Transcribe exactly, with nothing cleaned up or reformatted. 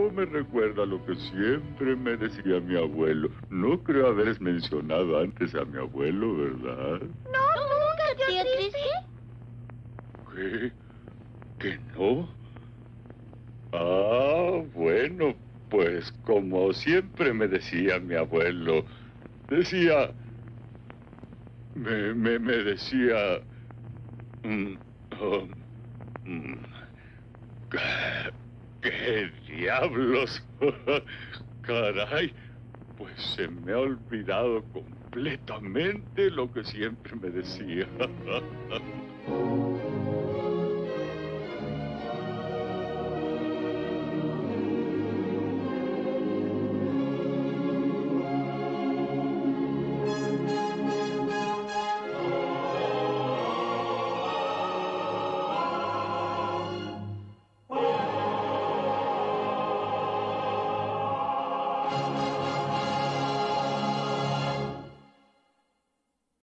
Eso me recuerda a lo que siempre me decía mi abuelo. No creo haberes mencionado antes a mi abuelo, ¿verdad? No, nunca, tío ¿Qué? Triste. ¿Que no? Ah, bueno, pues como siempre me decía mi abuelo, decía... Me, me, me decía... Mm, oh, mm, ¿qué diablos? Caray, pues se me ha olvidado completamente lo que siempre me decía.